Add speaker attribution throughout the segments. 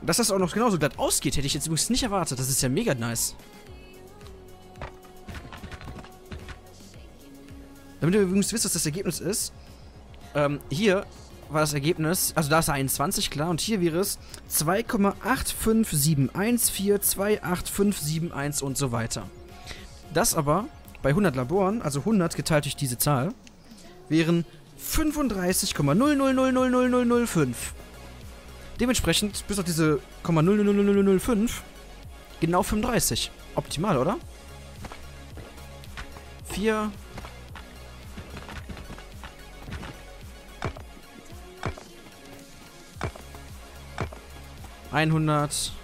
Speaker 1: Dass das auch noch genauso glatt ausgeht, hätte ich jetzt übrigens nicht erwartet. Das ist ja mega nice. Damit ihr übrigens wisst, was das Ergebnis ist. Hier war das Ergebnis, also da ist 21, klar. Und hier wäre es 2,8571428,571 und so weiter. Das aber bei 100 Laboren, also 100 geteilt durch diese Zahl, wären 35,0000005. Dementsprechend, bis auf diese 0,00005, genau 35. Optimal, oder? 4. ...100...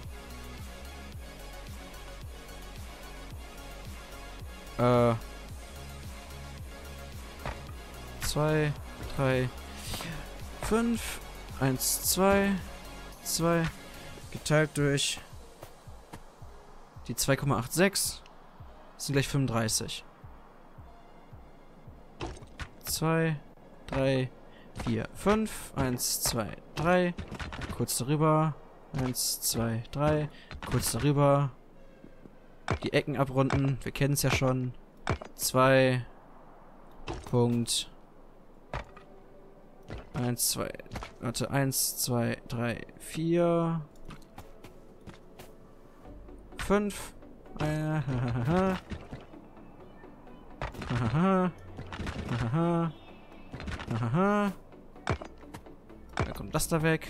Speaker 1: 2, 3, 5, 1, 2, 2, geteilt durch die 2,86 sind gleich 35. 2, 3, 4, 5, 1, 2, 3, kurz darüber, 1, 2, 3, kurz darüber, die Ecken abrunden, wir kennen es ja schon, 2, Punkt, 1, 2, warte, 1, 2, 3, 4, 5, dann kommt das da weg.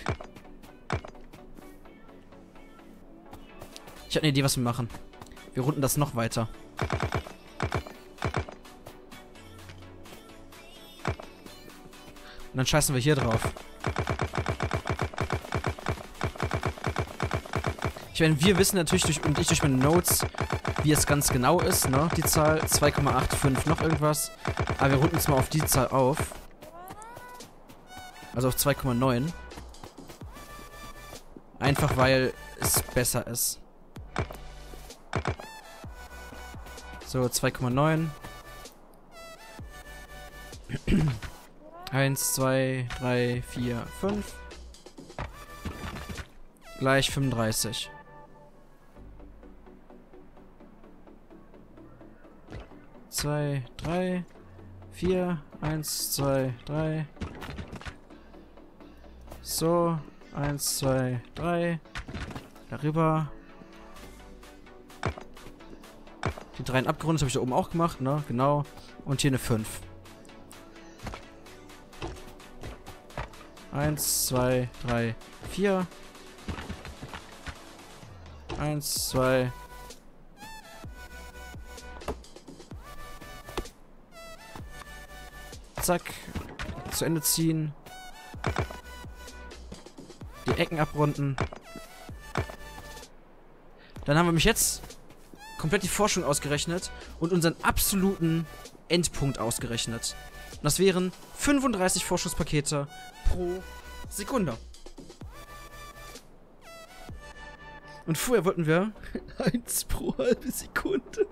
Speaker 1: Ich habe eine Idee, was wir machen. Wir runden das noch weiter. Und dann scheißen wir hier drauf. Ich meine, wir wissen natürlich durch meine Notes, wie es ganz genau ist, ne? Die Zahl 2,85 noch irgendwas. Aber wir runden es mal auf die Zahl auf. Also auf 2,9. Einfach weil es besser ist. So, 2,9. 1, 2, 3, 4, 5. Gleich 35. Zwei, 3, 4, 1, 2, 3. So, 1, 2, 3. Darüber. Die 3 abgerundet habe ich da oben auch gemacht, ne? Genau. Und hier eine 5. 1, 2, 3, 4. 1, 2. Zack. Zu Ende ziehen. Die Ecken abrunden. Dann haben wir mich jetzt komplett die Forschung ausgerechnet und unseren absoluten Endpunkt ausgerechnet. Und das wären 35 Forschungspakete pro Sekunde. Und vorher wollten wir 1 pro halbe Sekunde.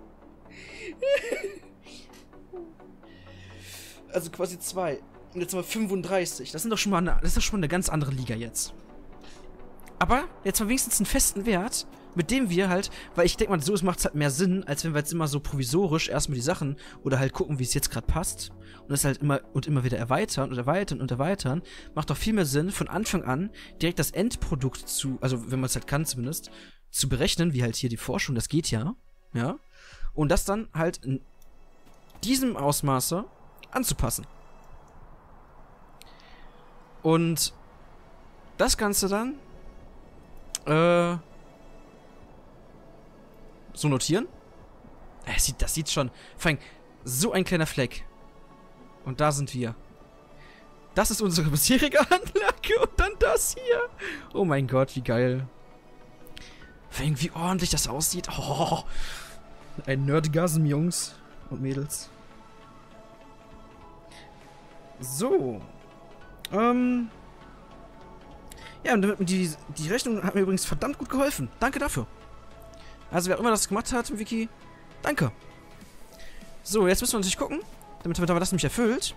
Speaker 1: Also quasi 2. Und jetzt haben wir 35. Das ist doch schon mal eine ganz andere Liga jetzt. Aber jetzt mal wenigstens einen festen Wert, mit dem wir halt, weil ich denke mal, so macht es halt mehr Sinn, als wenn wir jetzt immer so provisorisch erstmal die Sachen oder halt gucken, wie es jetzt gerade passt und das halt immer und immer wieder erweitern und erweitern und erweitern, macht doch viel mehr Sinn, von Anfang an direkt das Endprodukt zu, also wenn man es halt kann zumindest, zu berechnen, wie halt hier die Forschung, das geht ja, und das dann halt in diesem Ausmaße anzupassen. Und das Ganze dann so notieren. Das sieht schon. Vor allem, so ein kleiner Fleck. Und da sind wir. Das ist unsere bisherige Anlage und dann das hier. Oh mein Gott, wie geil. Vor allem, wie ordentlich das aussieht. Oh, ein Nerdgasm, Jungs und Mädels. So. Ja, und die Rechnung hat mir übrigens verdammt gut geholfen. Danke dafür. Also wer auch immer das gemacht hat, Wiki, danke. So, jetzt müssen wir natürlich gucken, damit wir das nämlich erfüllt,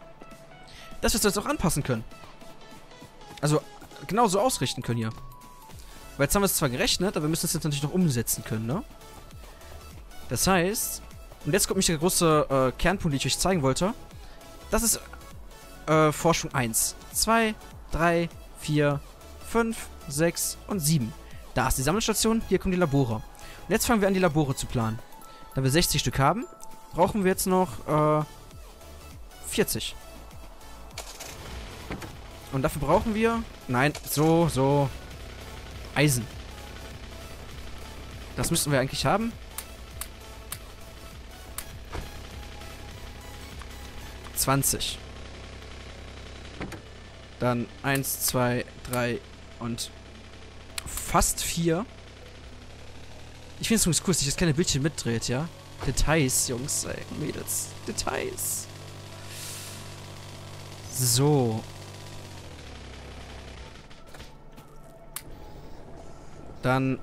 Speaker 1: dass wir es jetzt auch anpassen können. Also genauso ausrichten können hier. Weil jetzt haben wir es zwar gerechnet, aber wir müssen es jetzt natürlich noch umsetzen können, ne? Das heißt, und jetzt kommt nämlich der große Kernpunkt, den ich euch zeigen wollte. Das ist Forschung 1. 2, 3, 4, 5, 6 und 7. Da ist die Sammelstation, hier kommen die Labore. Und jetzt fangen wir an, die Labore zu planen. Da wir 60 Stück haben, brauchen wir jetzt noch 40. Und dafür brauchen wir... Nein, so... Eisen. Das müssten wir eigentlich haben. ...20. Dann 1, 2, 3 und fast 4. Ich finde es übrigens cool, dass sich das kleine Bildchen mitdreht, ja? Details, Jungs, ey, Mädels. Details. So. Dann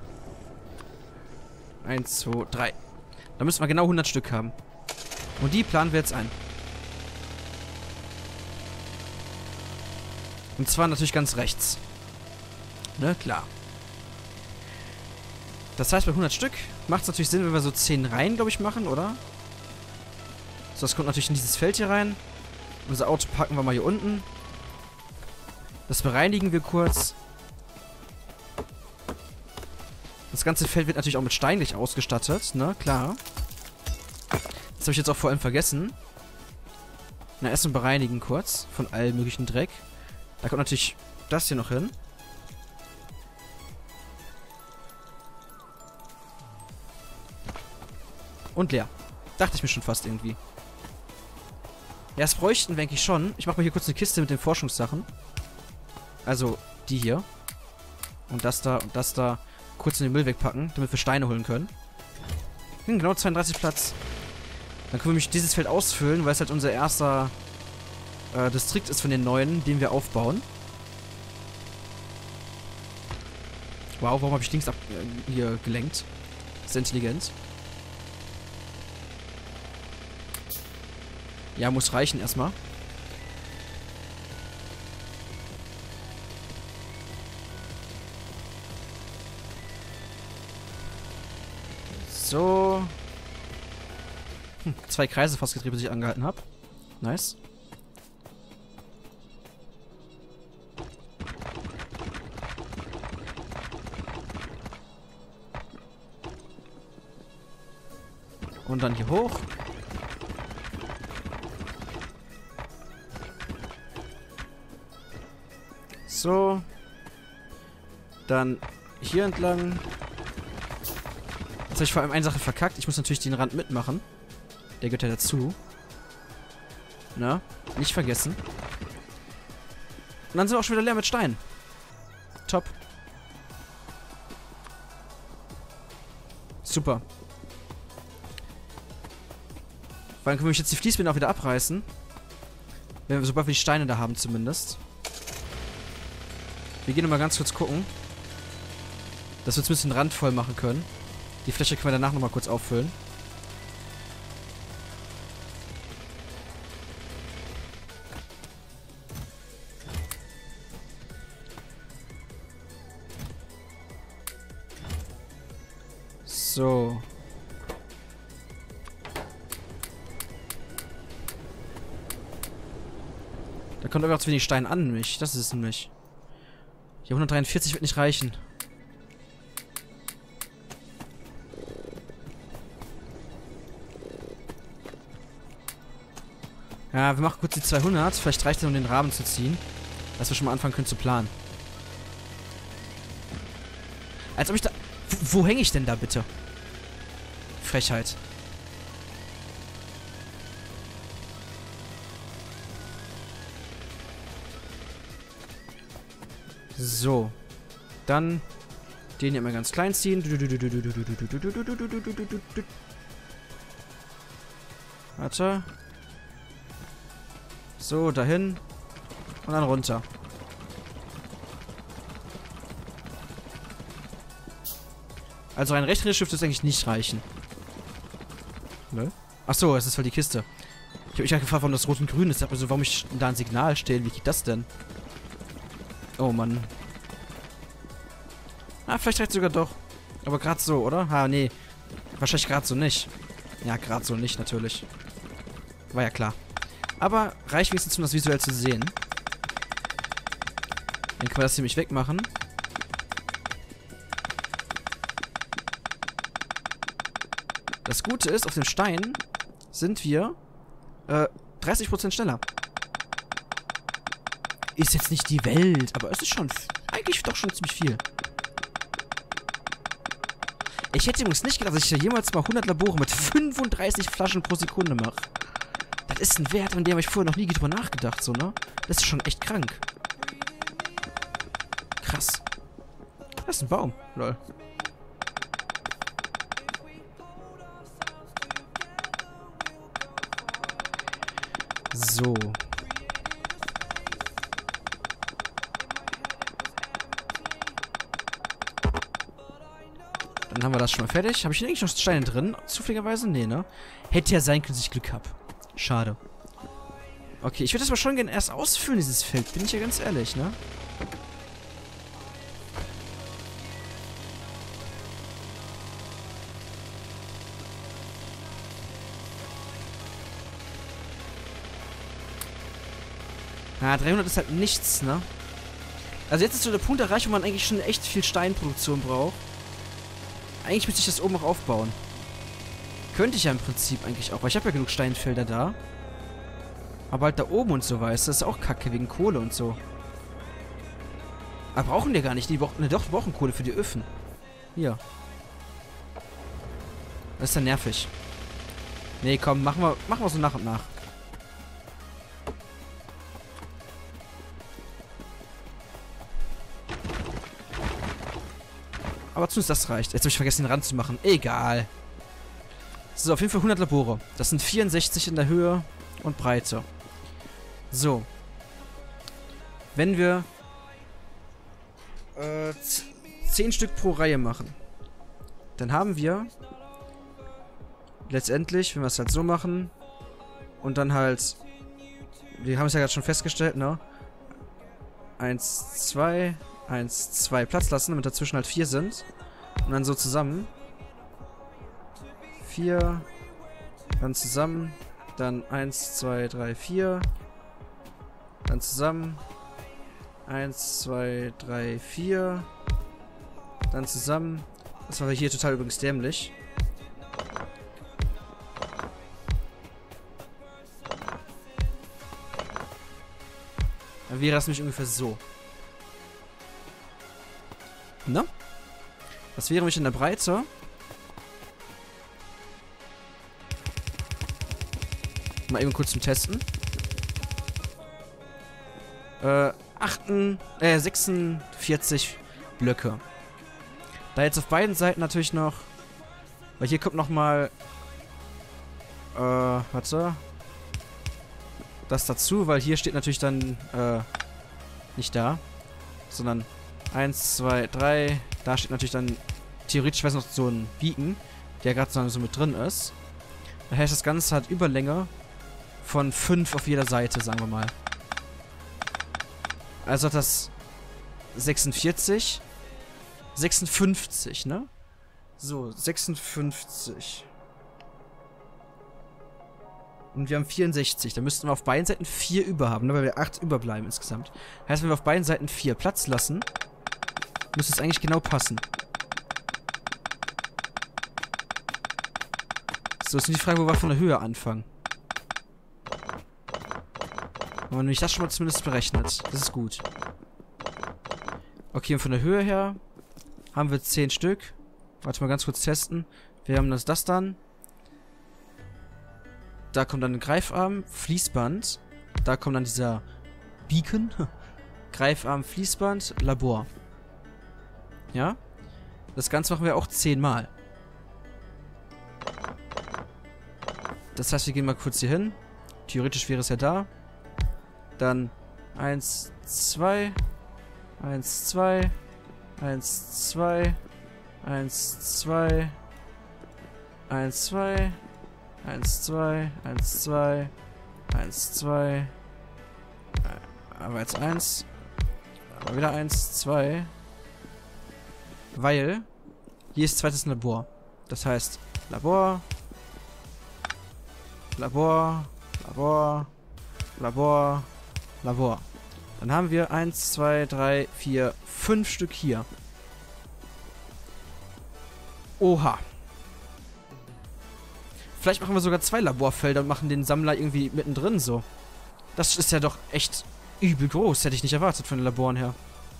Speaker 1: 1, 2, 3. Da müssen wir genau 100 Stück haben. Und die planen wir jetzt ein. Und zwar natürlich ganz rechts. Ne, klar. Das heißt, bei 100 Stück macht es natürlich Sinn, wenn wir so 10 Reihen, glaube ich, machen, oder? So, das kommt natürlich in dieses Feld hier rein. Unser Auto packen wir mal hier unten. Das bereinigen wir kurz. Das ganze Feld wird natürlich auch mit Steinlich ausgestattet, ne? Klar. Das habe ich jetzt auch vor allem vergessen. Na, erstmal bereinigen kurz von allem möglichen Dreck. Da kommt natürlich das hier noch hin. Und leer. Dachte ich mir schon fast irgendwie. Ja, das bräuchten wir eigentlich schon. Ich mache mal hier kurz eine Kiste mit den Forschungssachen. Also, die hier. Und das da kurz in den Müll wegpacken, damit wir Steine holen können. Genau 32 Platz. Dann können wir nämlich dieses Feld ausfüllen, weil es halt unser erster Distrikt ist von den neuen, den wir aufbauen. Wow, warum habe ich links hier gelenkt? Sehr intelligent. Ja, muss reichen erstmal. So. 2 Kreise fast gedreht, bis ich angehalten habe. Nice. Und dann hier hoch. So. Dann hier entlang. Jetzt habe ich vor allem eine Sache verkackt. Ich muss natürlich den Rand mitmachen. Der gehört ja dazu. Na, nicht vergessen. Und dann sind wir auch schon wieder leer mit Stein. Top. Super. Weil dann können wir jetzt die Fließbänder auch wieder abreißen. Wenn wir, sobald wir die Steine da haben zumindest. Wir gehen nochmal ganz kurz gucken. Dass wir zumindest den Rand voll machen können. Die Fläche können wir danach nochmal kurz auffüllen. So. Da kommt aber auch zu wenig Stein an mich. Das ist es nämlich. Hier 143 wird nicht reichen. Ja, wir machen kurz die 200. Vielleicht reicht es, um den Rahmen zu ziehen. Dass wir schon mal anfangen können zu planen. Als ob ich da... Wo hänge ich denn da bitte? Frechheit. So. Dann den hier mal ganz klein ziehen. Warte. So, dahin. Und dann runter. Also ein rechteres Schiff ist eigentlich nicht reichen. Ne? Achso, es ist halt die Kiste. Ich habe mich halt gefragt, warum das rot und grün ist. Also warum ich da ein Signal stelle. Wie geht das denn? Oh Mann. Ah, vielleicht reicht sogar doch. Aber gerade so, oder? Ah, nee. Wahrscheinlich gerade so nicht. Ja, gerade so nicht, natürlich. War ja klar. Aber reicht wenigstens, um das visuell zu sehen. Dann können wir das nämlich wegmachen. Das Gute ist, auf dem Stein sind wir 30% schneller. Ist jetzt nicht die Welt, aber es ist schon eigentlich doch schon ziemlich viel. Ich hätte übrigens nicht gedacht, dass ich ja jemals mal 100 Labore mit 35 Flaschen pro Sekunde mache. Das ist ein Wert, an dem habe ich vorher noch nie drüber nachgedacht, so, ne? Das ist schon echt krank. Krass. Das ist ein Baum, lol. So. Dann haben wir das schon mal fertig. Habe ich hier eigentlich noch Steine drin? Zufälligerweise? Nee, ne? Hätte ja sein können, dass ich Glück habe. Schade. Okay, ich würde das aber schon gerne erst ausfüllen, dieses Feld. Bin ich ja ganz ehrlich, ne? Na, 300 ist halt nichts, ne? Also jetzt ist so der Punkt erreicht, wo man eigentlich schon echt viel Steinproduktion braucht. Eigentlich müsste ich das oben noch aufbauen. Könnte ich ja im Prinzip eigentlich auch, weil ich habe ja genug Steinfelder da. Aber halt da oben und so, weißt du, das ist auch kacke, wegen Kohle und so. Aber brauchen wir gar nicht, ne, doch, wir brauchen Kohle für die Öfen. Hier. Das ist ja nervig. Nee, komm, machen wir so nach und nach. Aber zumindest das reicht. Jetzt habe ich vergessen, den Rand zu machen. Egal. So, auf jeden Fall 100 Labore. Das sind 64 in der Höhe und Breite. So. Wenn wir 10 Stück pro Reihe machen, dann haben wir letztendlich, wenn wir es halt so machen und dann halt, wir haben es ja gerade schon festgestellt, ne? 1, 2, 1, 2 Platz lassen, damit dazwischen halt 4 sind. Und dann so zusammen. 4. Dann zusammen. Dann 1, 2, 3, 4. Dann zusammen. 1, 2, 3, 4. Dann zusammen. Das war hier total übrigens dämlich. Dann wäre das nämlich ungefähr so. Ne? Das wäre nämlich in der Breite. Mal eben kurz zum Testen. 46 Blöcke. Da jetzt auf beiden Seiten natürlich noch... Weil hier kommt nochmal... warte. Das dazu, weil hier steht natürlich dann... nicht da. Sondern 1, 2, 3. Da steht natürlich dann theoretisch noch so ein Beacon, der gerade so mit drin ist. Das heißt, das Ganze hat Überlänge von 5 auf jeder Seite, sagen wir mal. Also hat das 46. 56, ne? So, 56. Und wir haben 64. Da müssten wir auf beiden Seiten 4 über haben, ne? Weil wir 8 überbleiben insgesamt. Heißt, wenn wir auf beiden Seiten 4 Platz lassen, müsste es eigentlich genau passen. So, ist nur die Frage, wo wir von der Höhe anfangen. Aber nämlich das schon mal zumindest berechnet. Das ist gut. Okay, und von der Höhe her haben wir 10 Stück. Warte mal ganz kurz testen. Wir haben das dann. Da kommt dann ein Greifarm, Fließband. Da kommt dann dieser Beacon. Greifarm, Fließband, Labor. Ja? Das Ganze machen wir auch 10 Mal. Das heißt, wir gehen mal kurz hier hin. Theoretisch wäre es ja da. Dann 1, 2, 1, 2, 1, 2, 1, 2, 1, 2, 1, 2, 1, 2, 1, 2. Aber jetzt 1. Aber wieder 1, 2. Weil hier ist zweites Labor. Das heißt, Labor, Labor, Labor, Labor, Labor. Dann haben wir 1, 2, 3, 4, 5 Stück hier. Oha. Vielleicht machen wir sogar 2 Laborfelder und machen den Sammler irgendwie mittendrin so. Das ist ja doch echt übel groß. Hätte ich nicht erwartet von den Laboren her.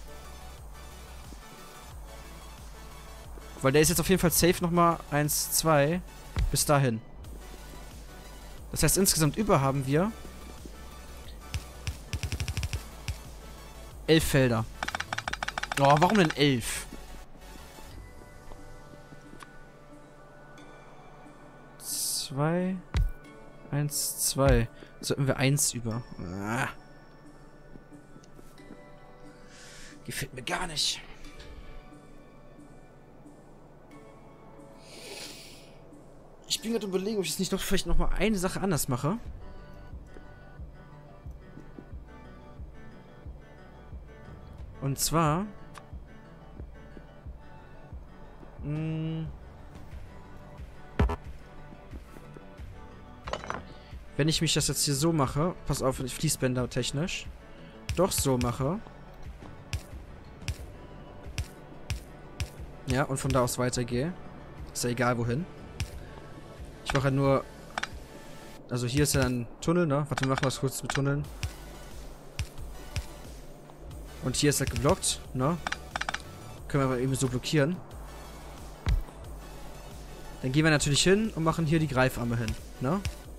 Speaker 1: Weil der ist jetzt auf jeden Fall safe nochmal 1, 2 bis dahin. Das heißt, insgesamt über haben wir 11 Felder. Oh, warum denn 11? 2, 1, 2. Sollten wir 1 über. Ah. Gefällt mir gar nicht. Ich bin gerade überlegen, ob ich jetzt nicht noch vielleicht noch mal eine Sache anders mache. Und zwar wenn ich mich das jetzt hier so mache, pass auf, Fließbänder technisch, doch so mache. Ja, und von da aus weitergehe. Ist ja egal wohin. Ich mache ja nur... Also hier ist ja ein Tunnel, ne? Warte, wir machen was kurz mit Tunneln. Und hier ist er geblockt, ne? Können wir aber eben so blockieren. Dann gehen wir natürlich hin und machen hier die Greifarme hin, ne?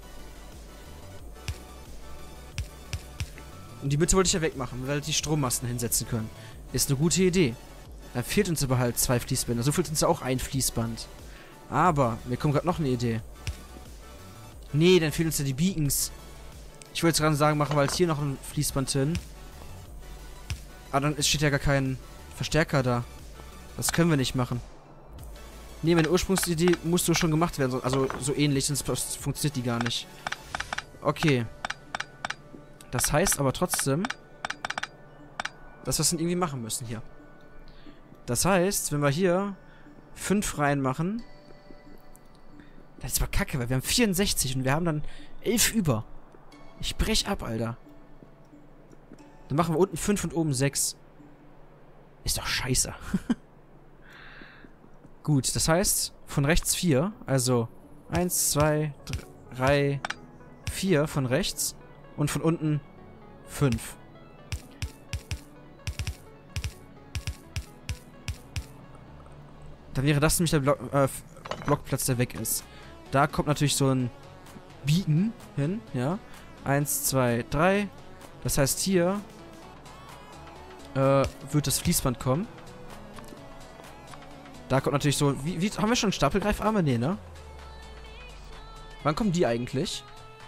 Speaker 1: Und die Mitte wollte ich ja wegmachen, weil wir die Strommasten hinsetzen können. Ist eine gute Idee. Dann fehlt uns aber halt 2 Fließbänder. So fehlt uns ja auch ein Fließband. Aber, mir kommt gerade noch eine Idee. Nee, dann fehlen uns ja die Beacons. Ich wollte gerade sagen, machen wir halt hier noch ein Fließband hin. Aber dann steht ja gar kein Verstärker da. Das können wir nicht machen. Nee, meine Ursprungsidee muss so schon gemacht werden. Also so ähnlich, sonst funktioniert die gar nicht. Okay. Das heißt aber trotzdem, dass wir es dann irgendwie machen müssen hier. Das heißt, wenn wir hier 5 reinmachen, das ist aber kacke, weil wir haben 64 und wir haben dann 11 über. Ich brech ab, Alter. Dann machen wir unten 5 und oben 6. Ist doch scheiße. Gut, das heißt, von rechts 4. Also 1, 2, 3, 4 von rechts. Und von unten 5. Dann wäre das nämlich der Blockplatz, der weg ist. Da kommt natürlich so ein Beacon hin, ja. 1, 2, 3. Das heißt, hier wird das Fließband kommen. Da kommt natürlich so... haben wir schon Stapelgreifarme? Nee, ne? Wann kommen die eigentlich?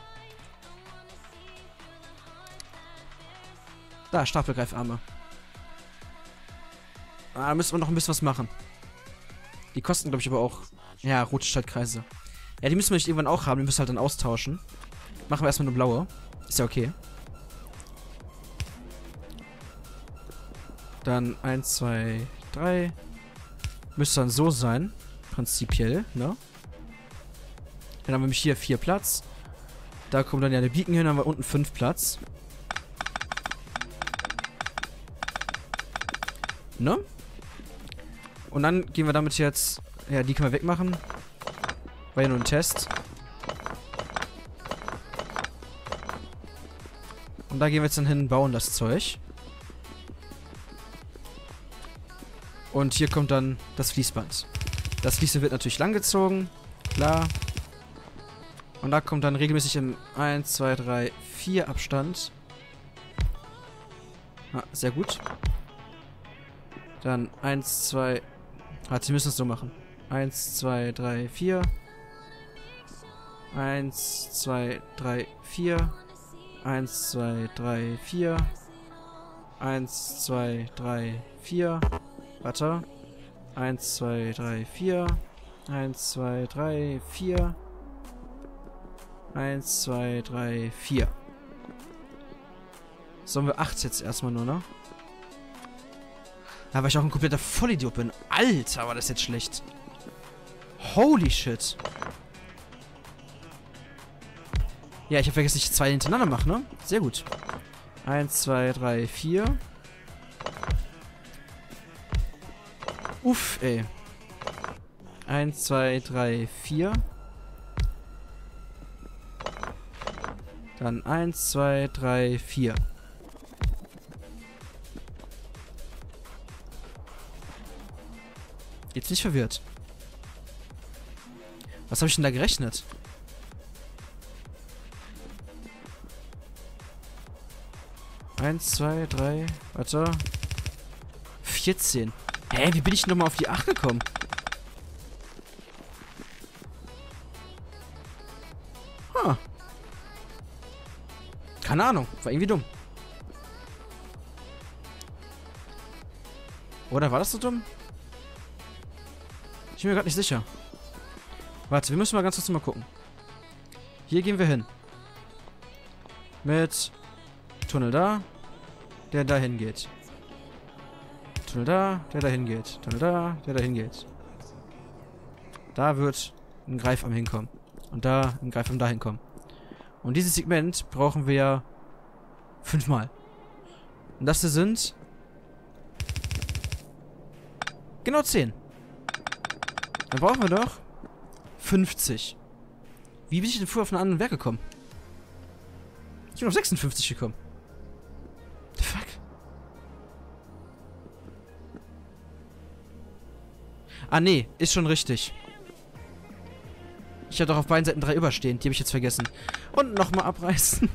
Speaker 1: Da, Stapelgreifarme. Ah, da müssen wir noch ein bisschen was machen. Die kosten, glaube ich, aber auch... Ja, rote Schaltkreise. Ja, die müssen wir nicht irgendwann auch haben. Die müssen wir halt dann austauschen. Machen wir erstmal eine blaue. Ist ja okay. Dann 1, 2, 3. Müsste dann so sein. Prinzipiell, ne? Dann haben wir nämlich hier 4 Platz. Da kommt dann ja eine Beacon hin. Dann haben wir unten 5 Platz. Ne? Und dann gehen wir damit jetzt... Ja, die können wir wegmachen. War ja nur ein Test. Und da gehen wir jetzt dann hin und bauen das Zeug. Und hier kommt dann das Fließband. Das Fließband wird natürlich langgezogen. Klar. Und da kommt dann regelmäßig im 1, 2, 3, 4 Abstand. Ah, sehr gut. Dann 1, 2... Sie müssen es so machen. 1, 2, 3, 4. 1, 2, 3, 4. 1, 2, 3, 4. 1, 2, 3, 4. Warte. 1, 2, 3, 4. 1, 2, 3, 4. 1, 2, 3, 4. Sollen wir 8 jetzt erstmal nur, ne? Ja, weil ich auch ein kompletter Vollidiot bin. Alter, war das jetzt schlecht. Holy shit. Ja, ich habe vergessen, dass ich 2 hintereinander mache, ne? Sehr gut. 1, 2, 3, 4. Uff, ey. 1, 2, 3, 4. Dann 1, 2, 3, 4. Jetzt nicht verwirrt. Was habe ich denn da gerechnet? Eins, zwei, drei, warte. 14. Hä, wie bin ich denn nochmal auf die 8 gekommen? Huh. Keine Ahnung, war irgendwie dumm. Oder war das so dumm? Ich bin mir gerade nicht sicher. Warte, wir müssen mal ganz kurz mal gucken. Hier gehen wir hin. Mit Tunnel da, der dahin geht. Tunnel da, der dahin geht. Tunnel da, der dahin geht. Da wird ein Greifarm hinkommen. Und da ein Greifarm dahin kommen. Und dieses Segment brauchen wir 5-mal. Und das hier sind genau 10. Dann brauchen wir doch 50. Wie bin ich denn früher auf einen anderen Werk gekommen? Ich bin auf 56 gekommen. The fuck? Ah, nee, ist schon richtig. Ich hatte doch auf beiden Seiten 3 überstehen. Die habe ich jetzt vergessen. Und nochmal abreißen.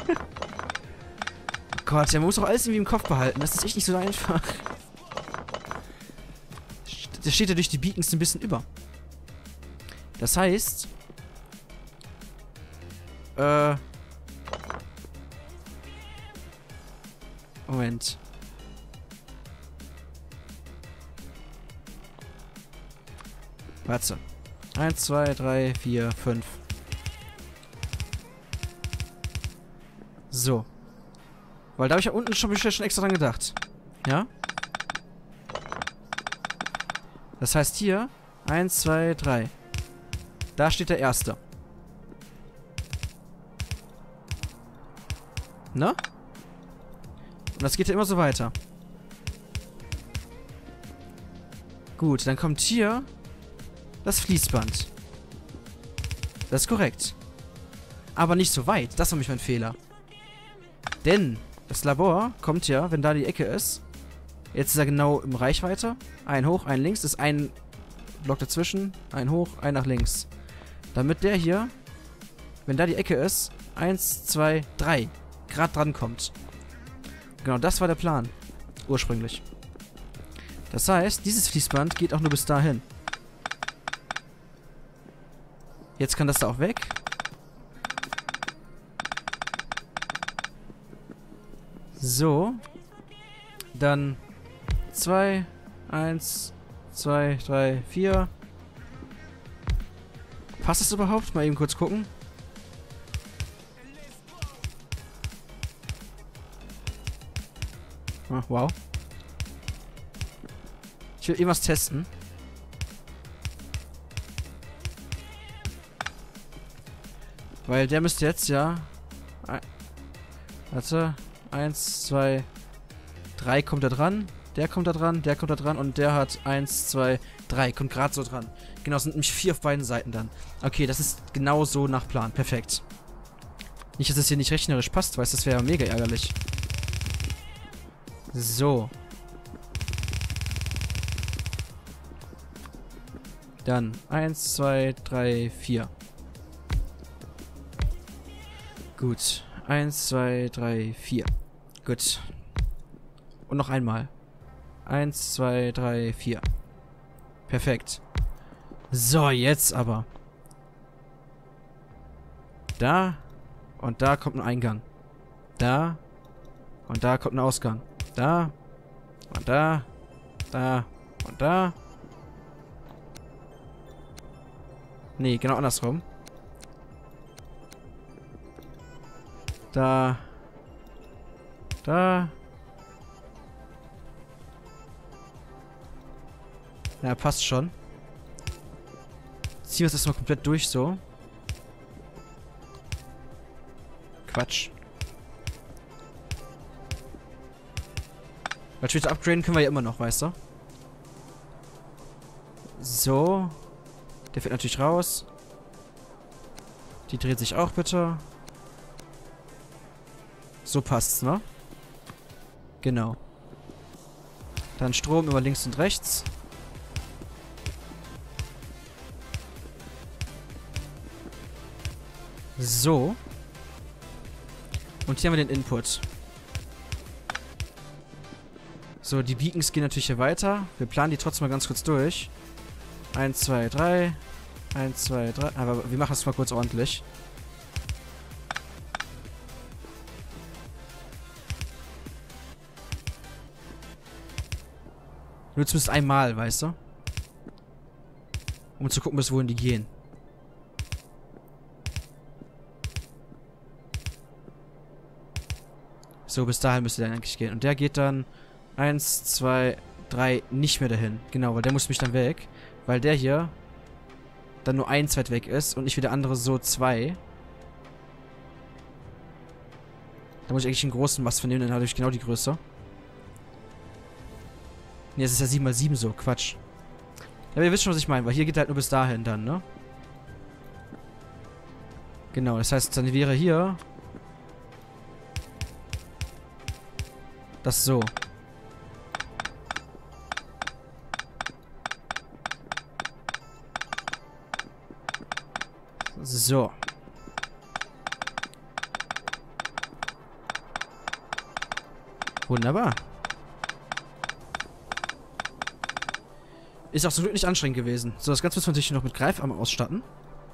Speaker 1: Gott, ja, man muss doch alles irgendwie im Kopf behalten. Das ist echt nicht so einfach. Der steht ja durch die Beacons ein bisschen über. Das heißt... Moment. Warte. 1, 2, 3, 4, 5. So. Weil da habe ich ja unten schon extra dran gedacht. Ja? Das heißt hier 1, 2, 3. Da steht der erste. Ne? Und das geht ja immer so weiter. Gut, dann kommt hier das Fließband. Das ist korrekt. Aber nicht so weit. Das war nämlich mein Fehler. Denn das Labor kommt ja, wenn da die Ecke ist. Jetzt ist er genau im Reichweite. Ein hoch, ein links. Ist ein Block dazwischen. Ein hoch, ein nach links. Damit der hier, wenn da die Ecke ist, 1, 2, 3 Grad dran kommt. Genau, das war der Plan. Ursprünglich. Das heißt, dieses Fließband geht auch nur bis dahin. Jetzt kann das da auch weg. So. Dann 2, 1, 2, 3, 4. Passt das überhaupt? Mal eben kurz gucken. Ah, wow. Ich will irgendwas testen. Weil der müsste jetzt ja... Warte. 1, 2, 3 kommt da dran. Der kommt da dran, der kommt da dran und der hat 1, 2, 3. Kommt gerade so dran. Genau, es sind nämlich 4 auf beiden Seiten dann. Okay, das ist genau so nach Plan. Perfekt. Nicht, dass es hier nicht rechnerisch passt, weil das wäre ja mega ärgerlich. So. Dann 1, 2, 3, 4. Gut. 1, 2, 3, 4. Gut. Und noch einmal. 1, 2, 3, 4. Perfekt. So, jetzt aber. Da. Und da kommt ein Eingang. Da. Und da kommt ein Ausgang. Da. Und da. Da. Und da. Nee, genau andersrum. Da. Da. Ja, passt schon. Ziehen wir es erstmal komplett durch, so. Quatsch. Weil später upgraden können wir ja immer noch, weißt du? So. Der fällt natürlich raus. Die dreht sich auch bitte. So passt's, ne? Genau. Dann Strom über links und rechts. So. Und hier haben wir den Input. So, die Beacons gehen natürlich hier weiter. Wir planen die trotzdem mal ganz kurz durch. 1, 2, 3. 1, 2, 3. Aber wir machen das mal kurz ordentlich. Nur zumindest einmal, weißt du? Um zu gucken, bis wohin die gehen. So, bis dahin müsste der eigentlich gehen. Und der geht dann 1, 2, 3 nicht mehr dahin. Genau, weil der muss mich dann weg. Weil der hier dann nur 1 weit weg ist und nicht wie der andere so 2. Da muss ich eigentlich einen großen Mast von nehmen, dann habe ich genau die Größe. Ne, es ist ja 7x7 so. Quatsch. Ja, aber ihr wisst schon, was ich meine, weil hier geht halt nur bis dahin dann, ne? Genau, das heißt, dann wäre hier das so. So. Wunderbar. Ist auch so wirklich anstrengend gewesen. So, das Ganze muss man sich noch mit Greifarm ausstatten.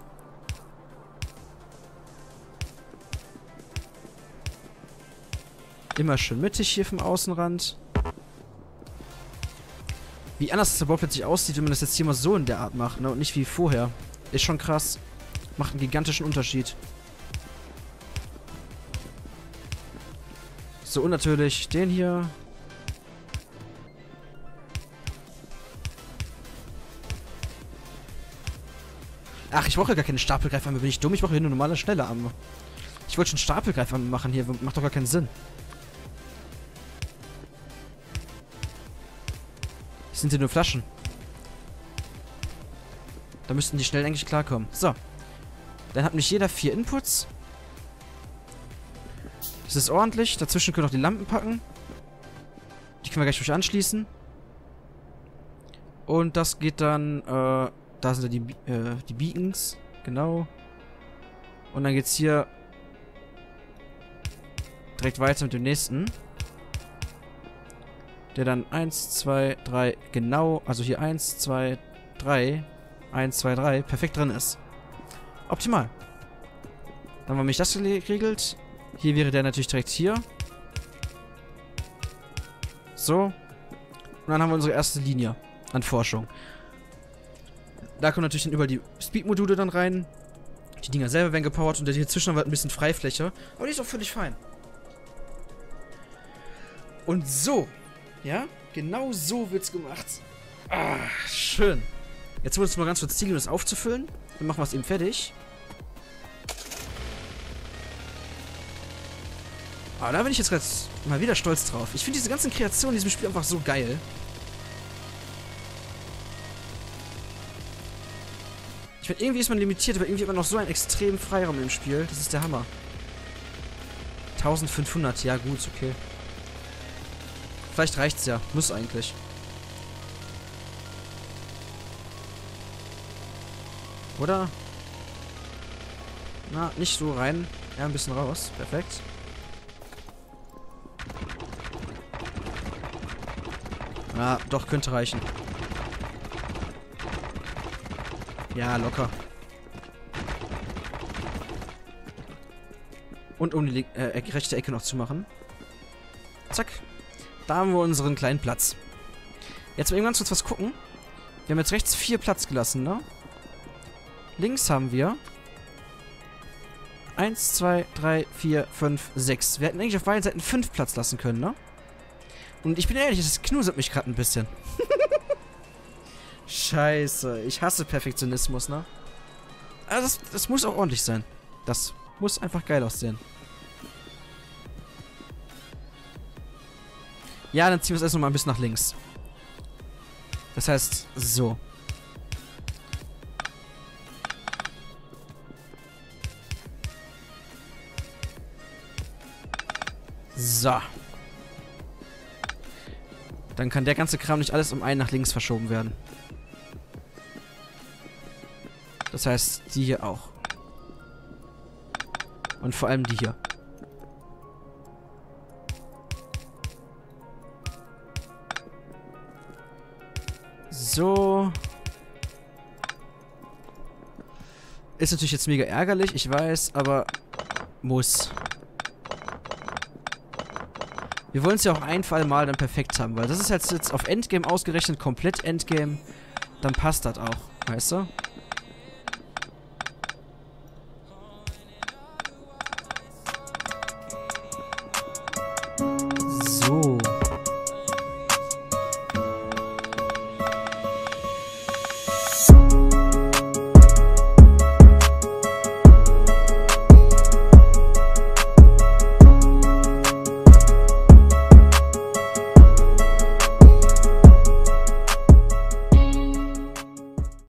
Speaker 1: Immer schön mittig hier vom Außenrand. Wie anders das überhaupt plötzlich aussieht, wenn man das jetzt hier mal so in der Art macht, ne? Und nicht wie vorher. Ist schon krass. Macht einen gigantischen Unterschied. So, und natürlich den hier. Ach, ich brauche ja gar keine Stapelgreifarme. Bin ich dumm? Ich brauche hier nur normale, schnelle Arme. Ich wollte schon Stapelgreifarme machen hier. Macht doch gar keinen Sinn. Das sind hier nur Flaschen. Da müssten die schnell eigentlich klarkommen. So. Dann hat nämlich jeder 4 Inputs. Das ist ordentlich. Dazwischen können wir noch die Lampen packen. Die können wir gleich durch anschließen. Und das geht dann, da sind ja die Beacons. Genau. Und dann geht's hier direkt weiter mit dem nächsten. Der dann 1, 2, 3, genau, also hier 1, 2, 3, 1, 2, 3, perfekt drin ist. Optimal. Dann haben wir nämlich das geregelt. Hier wäre der natürlich direkt hier. So. Und dann haben wir unsere erste Linie an Forschung. Da kommen natürlich dann überall die Speed-Module dann rein. Die Dinger selber werden gepowert und hier zwischen haben wir ein bisschen Freifläche. Aber die ist auch völlig fein. Und so. Ja, genau so wird's gemacht. Ah, schön. Jetzt wird es mal ganz kurz Ziel, um das aufzufüllen. Dann machen wir es eben fertig. Aber da bin ich jetzt gerade mal wieder stolz drauf. Ich finde diese ganzen Kreationen in diesem Spiel einfach so geil. Ich finde, irgendwie ist man limitiert, aber irgendwie hat man noch so einen extremen Freiraum im Spiel. Das ist der Hammer. 1500, ja gut, okay. Vielleicht reicht's ja. Muss eigentlich. Oder? Na, nicht so rein. Ja, ein bisschen raus. Perfekt. Ah, doch, könnte reichen. Ja, locker. Und um die rechte Ecke noch zu machen. Zack. Da haben wir unseren kleinen Platz. Jetzt mal eben ganz kurz was gucken. Wir haben jetzt rechts 4 Platz gelassen, ne? Links haben wir 1, 2, 3, 4, 5, 6. Wir hätten eigentlich auf beiden Seiten 5 Platz lassen können, ne? Und ich bin ehrlich, das knuselt mich gerade ein bisschen. Scheiße. Ich hasse Perfektionismus, ne? Aber das muss auch ordentlich sein. Das muss einfach geil aussehen. Ja, dann ziehen wir es erst noch mal ein bisschen nach links. Das heißt, so. So. Dann kann der ganze Kram nicht alles um einen nach links verschoben werden. Das heißt, die hier auch. Und vor allem die hier. So. Ist natürlich jetzt mega ärgerlich, ich weiß, aber muss. Wir wollen es ja auch ein für alle Mal dann perfekt haben, weil das ist jetzt auf Endgame ausgerechnet, komplett Endgame. Dann passt das auch, weißt du?